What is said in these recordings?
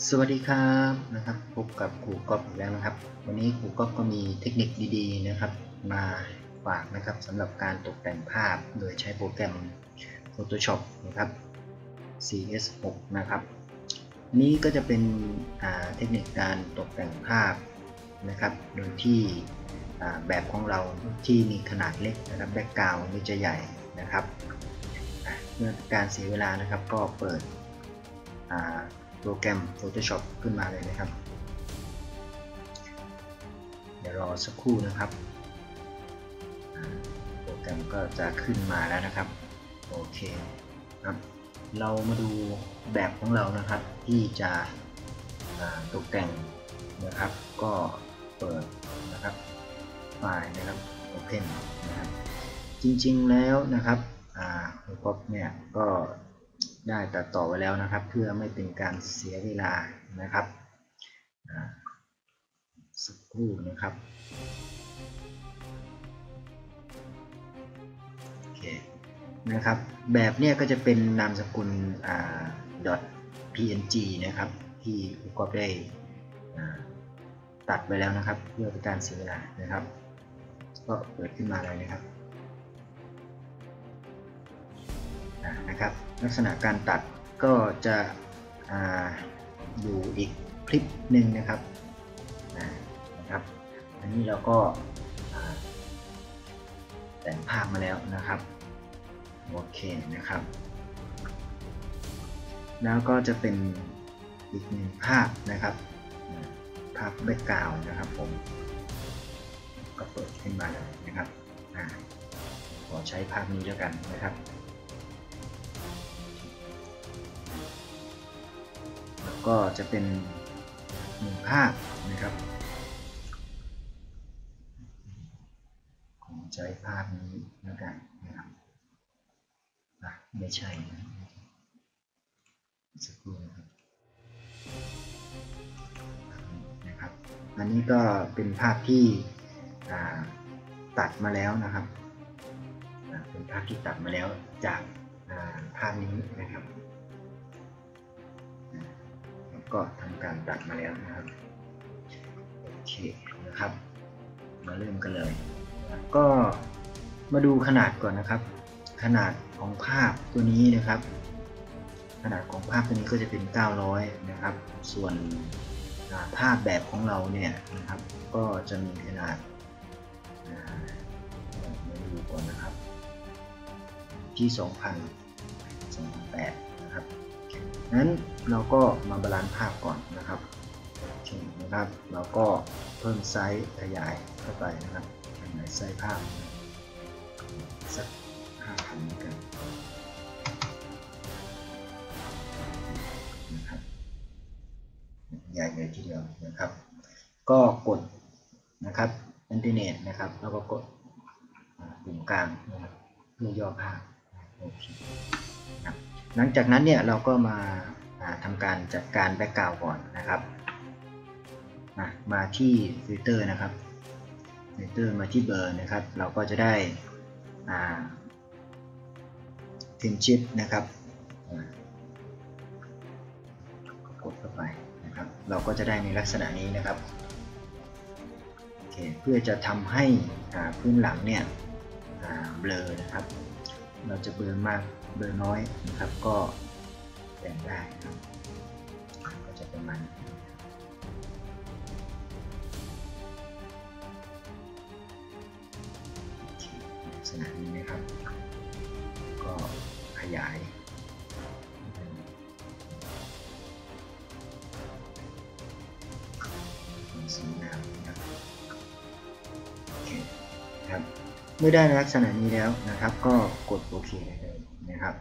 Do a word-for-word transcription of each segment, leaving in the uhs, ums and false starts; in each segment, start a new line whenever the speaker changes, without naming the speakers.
สวัสดีครับนะครับพบกับครูก๊อฟอีกแล้วนะครับวันนี้ครูก๊อฟก็มีเทคนิคดีๆนะครับมาฝากนะครับสำหรับการตกแต่งภาพโดยใช้โปรแกรม Photoshop นะครับ ซี เอส หก นะครับนี้ก็จะเป็นเทคนิคการตกแต่งภาพนะครับโดยที่แบบของเราที่มีขนาดเล็กนะครับแบ็กกราวด์นี่จะใหญ่นะครับเมื่อการเสียเวลานะครับก็เปิดโปรแกรม Photoshop ขึ้นมาเลยนะครับเดี๋ยวรอสักครู่นะครับโปรแกรมก็จะขึ้นมาแล้วนะครับโอเคครับเรามาดูแบบของเรานะครับที่จะตกแต่งนะครับก็เปิดนะครับไฟล์นะครับ Open นะครับจริงๆแล้วนะครับครูก๊อฟเนี่ยก็ได้ตัดต่อไว้แล้วนะครับเพื่อไม่เป็นการเสียเวลานะครับสักครู่นะครับโอเคนะครับแบบเนี้ยก็จะเป็นนามสกุล .png นะครับที่ครูก๊อฟได้ตัดไว้แล้วนะครับเพื่อเป็นการเสียเวลานะครับก็เปิดขึ้นมาเลยนะครับนะครับลักษณะการตัดก็จะอยู่อีกคลิปหนึ่งนะครับนะครับอันนี้เราก็แต่งภาพมาแล้วนะครับโอเคนะครับแล้วก็จะเป็นอีกหนึ่งภาพนะครับภาพแบ็กกราวด์นะครับผมก็เปิดขึ้นมาเลยนะครับขอใช้ภาพนี้แล้วกันนะครับแล้วก็จะเป็นหนึ่งภาพนะครับผมใช้ภาพนี้แล้วกันนะครับไม่ใช่สักครู่นะครับนะครับอันนี้ก็เป็นภาพที่ตัดมาแล้วนะครับเป็นภาพที่ตัดมาแล้วจากภาพนี้นะครับก็ทำการตัดมาแล้วนะครับโอเคนะครับมาเริ่มกันเลยก็มาดูขนาดก่อนนะครับขนาดของภาพตัวนี้นะครับขนาดของภาพตัวนี้ก็จะเป็นเก้าร้อยนะครับส่วนภาพแบบของเราเนี่ยนะครับก็จะมีขนาดมาดูก่อนนะครับที่ สองพัน สองพันแปดนะครับนั้นเราก็มาบาลานซ์ภาพก่อนนะครับนะครับเราก็เพิ่มไซส์ขยายเข้าไปนะครับขยายไซส์ภาพสัก ห้าพัน กันนะครับใหญ่เลยทีเดียวนะครับก็กดนะครับอินเทอร์เน็ตนะครับแล้วก็กดปุ่มกลางนะครับเพื่อย่อภาพโอเคครับหลังจากนั้นเนี่ยเราก็มาทำการจัดการแบ็กกราวด์ก่อนนะครับมาที่ฟิลเตอร์นะครับฟิลเตอร์มาที่เบอร์นะครับเราก็จะได้ทิมชิปนะครับกดเข้าไปนะครับเราก็จะได้ในลักษณะนี้นะครับโอเคเพื่อจะทำให้พื้นหลังเนี่ยเบลอนะครับเราจะเบลอมากเบลอน้อยนะครับก็แต่งได้นะครับก็จะประมาณลักษณะนี้นะครับก็ขยายสวยงามนะครับโอเคครับเมื่อได้ลักษณะนี้แล้วนะครับก็กดโอเคเลยนะครับ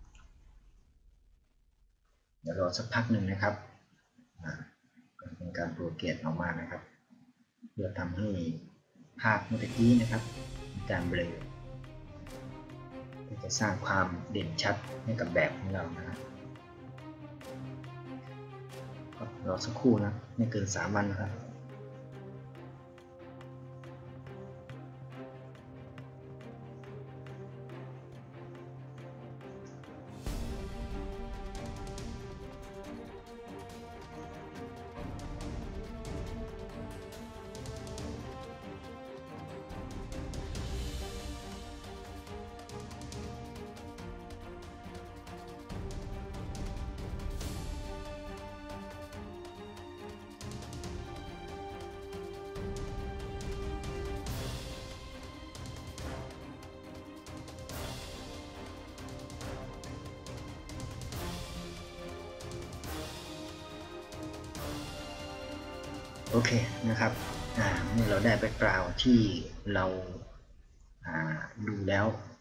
เดี๋ยวรอสักพักหนึ่งนะครับเป็นการโปรเกรสออกมานะครับเพื่อทำให้ภาพเมื่อกี้นะครับมีการเบลอเพื่อจะสร้างความเด่นชัดให้กับแบบของเรานะครับรอสักครู่นะไม่เกินสามวันนะครับเคนะครับเมื่อเราได้แบ็กกราวด์ที่เราดูแล้ว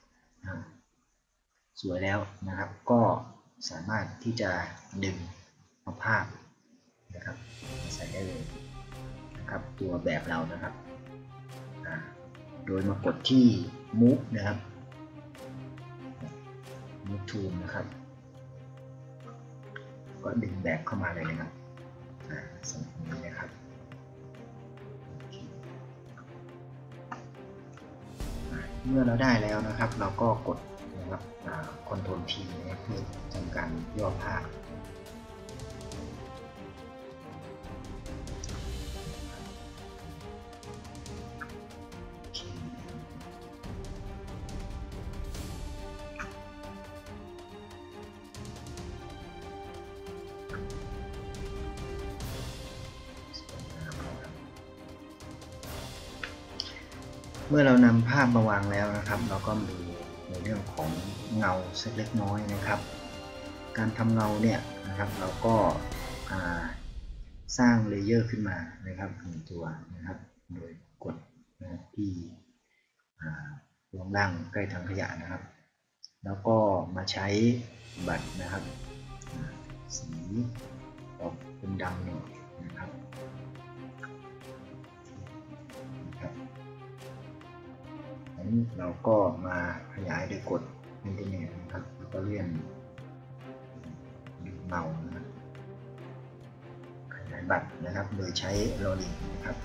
สวยแล้วนะครับก็สามารถที่จะดึงเอาภาพนะครับมาใส่ได้เลยนะครับตัวแบบเรานะครับโดยมากดที่ move นะครับ move tool นะครับก็ดึงแบบเข้ามาเลยนะครับสำหรับนี้นะครับเมื่อเราได้แล้วนะครับเราก็กดนะครับ Ctrl T เพื่อทำการย่อภาพเมื่อเรานำภาพมาวางแล้วนะครับเราก็ดูในเรื่องของเงาสักเล็กน้อยนะครับการทำเงาเนี่ยนะครับเราก็สร้างเลเยอร์ขึ้นมานะครับหนึ่งตัวนะครับโดยกดนะที่วงล่างใกล้ถังขยะนะครับแล้วก็มาใช้บัตรนะครับสีออกเป็นดำหน่อยนะครับเราก็มาขยายโดยกด Internet นะครับแล้วก็เลื่อนดูเงานะครับขยายบัตรนะครับโดยใช้โรลลิ่งนะครับ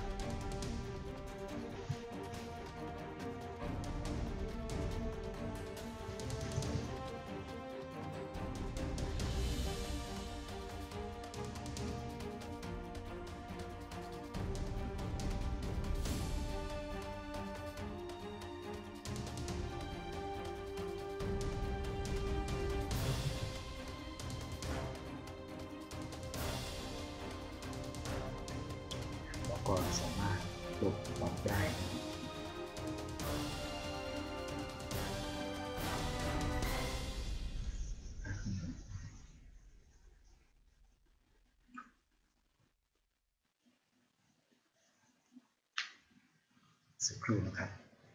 ก็สามารถลบออกได้สักครู่นะครับ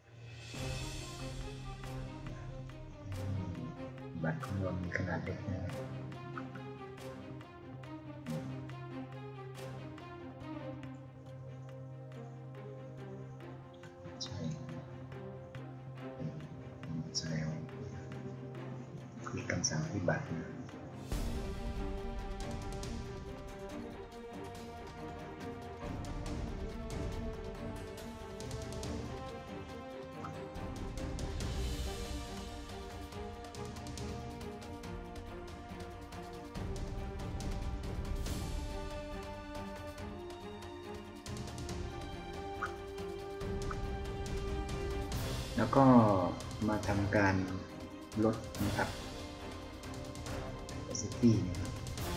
บัตรของเรามีขนาดเล็กนะครับใช่คือคำสั่งที่บัตรแล้วก็มาทำการลดนะครับ opacity นะครับ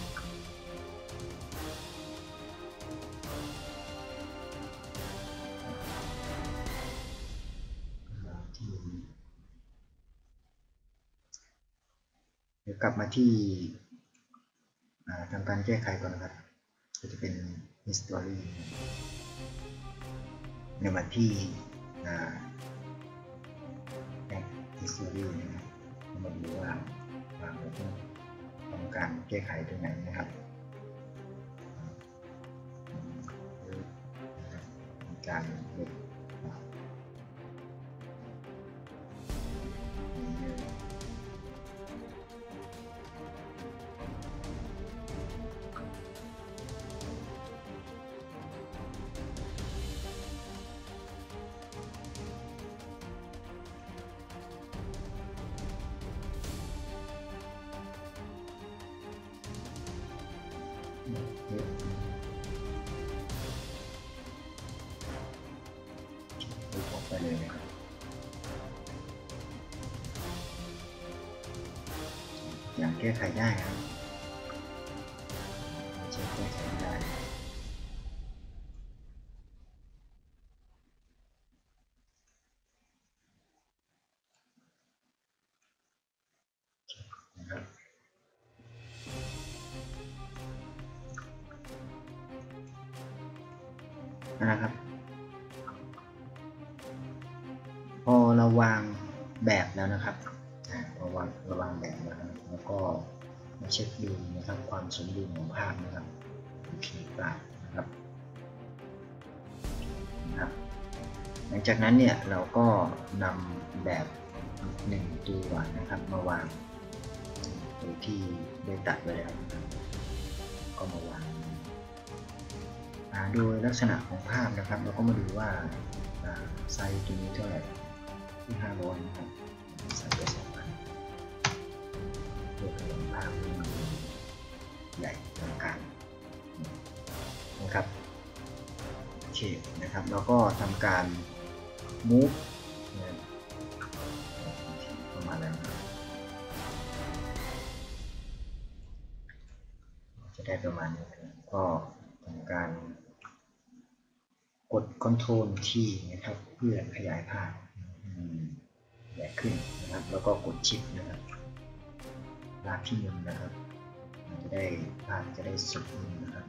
เดี๋ยวกลับมาที่ทำการแก้ไขก่อนนะครับก็จะเป็น history ในมาที่ history นะครับมาดูว่าเราต้องทำการแก้ไขตรงไหนนะครับการลดออกไปเลยนะครับอย่างแก้ไขได้ครับใช้แก้ไขได้นะครับนะครับพอเราวางแบบแล้วนะครับพอวางระวางแบบแล้วแล้วก็มาเช็คดูนะครับความสมดุลของภาพนะครับโอเคป่ะนะครับนะครับหลังจากนั้นเนี่ยเราก็นำแบบหนึ่งตัวนะครับมาวางโดยที่ได้ตัดไว้แล้วก็มาวางโดยลักษณะของภาพนะครับเราก็มาดูว่าไซส์ตัวนี้เท่าไหร่ที่ห้าร้อยนะครับใส่ไปสองพันเพื่อให้ภาพมันใหญ่ตรงกลางนะครับโอเคนะครับแล้วก็ทำการ move ประมาณนั้นจะได้ประมาณนี้ก็ทำการกด Ctrl ที่นะครับเพื่อขยายภาพใหญ่ขึ้นนะครับแล้วก็กดชิปนะครับภาพที่หนึ่งนะครับจะได้ภาพจะได้สุดนะครับ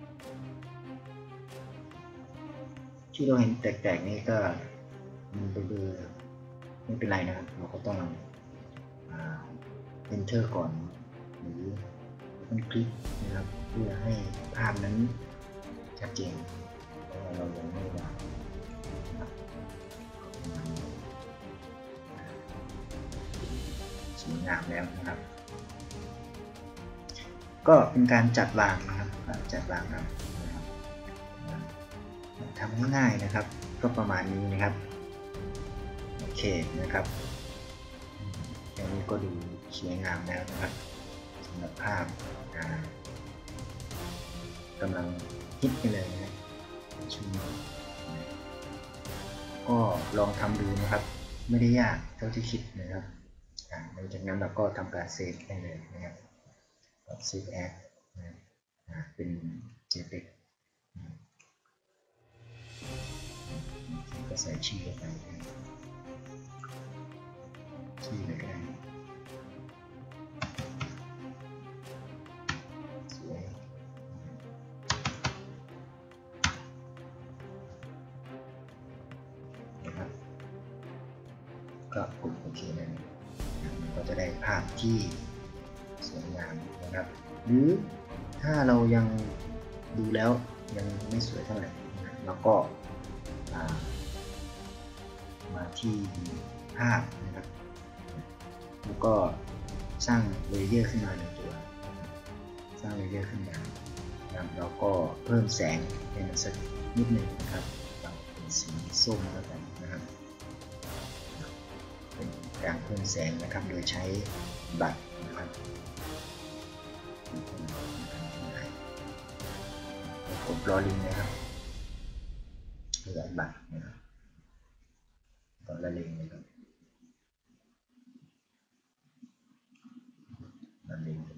ที่เราเห็นแตกๆนี่ก็มันเบลอๆไม่เป็นไรนะครับเราก็ต้อง enter ก่อนหรือมันคลิกนะครับเพื่อให้ภาพนั้นชัดเจนเพราะเรายังไม่วางสวยงามแล้วนะครับก็เป็นการจัดวางนะครับจัดวางนะครับทำง่ายๆนะครับก็ประมาณนี้นะครับโอเคนะครับแค่นี้ก็ดูสวยงามแล้วนะครับสำหรับภาพกำลังฮิตไปเลยนะช่วงนี้ก็ลองทำดูนะครับไม่ได้ยากเท่าที่คิดนะครับหลังจากนั้นเราก็ทำการเซฟได้เลยนะครับเซฟแอดเป็น เจพี อี จี ก็ใส่ชื่อเข้าไปชื่อเลยก็ได้สวยนะครับก็กดโอเคเลยก็จะได้ภาพที่สวยงามนะครับหรือถ้าเรายังดูแล้วยังไม่สวยเท่าไหร่เราก็มาที่ภาพนะครับแล้วก็สร้างเลเยอร์ขึ้นมาหนึ่งตัวสร้างเลเยอร์ขึ้นมาแล้วก็เพิ่มแสงให้มันสักนิดหนึ่งนะครับเราเป็นสีส้มแล้วกันนะครับเป็นการเพิ่มแสงนะครับโดยใช้บัตรนะครับกดรอลิงนะครับเลือกบัตรนะครับตอนละเลงนะครับละเลง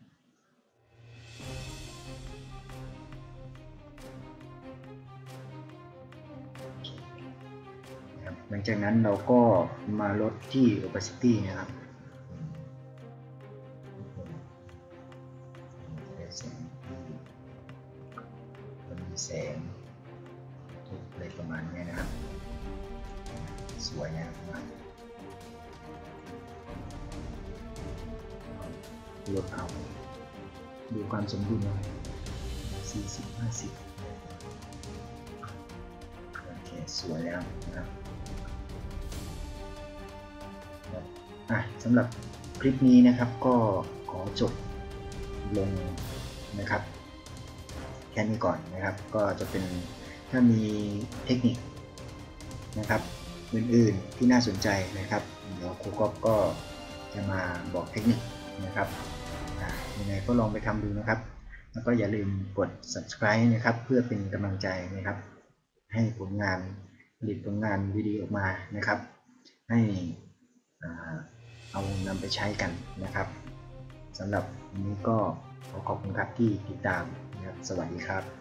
หลังจากนั้นเราก็มาลดที่ opacity นะครับมันมีแสงทุกอะไรประมาณนี้นะครับสวยนะครับลดเอาดูความสมดุลนะสี่สิบ ห้าสิบโอเคสวยแล้วนะครับอ่ะสำหรับคลิปนี้นะครับก็ขอจบลงนะครับแค่นี้ก่อนนะครับก็จะเป็นถ้ามีเทคนิคนะครับอื่นๆที่น่าสนใจนะครับเดี๋ยวครูก๊อฟก็จะมาบอกเทคนิคนะครับยังไงก็ลองไปทำดูนะครับแล้วก็อย่าลืมกด ซับสไครบ์ นะครับเพื่อเป็นกำลังใจนะครับให้ผลงานผลิตผลงานวิดีโอออกมานะครับให้เอานำไปใช้กันนะครับสำหรับวันนี้ก็ขอขอบคุณครับที่ติดตามนะครับสวัสดีครับ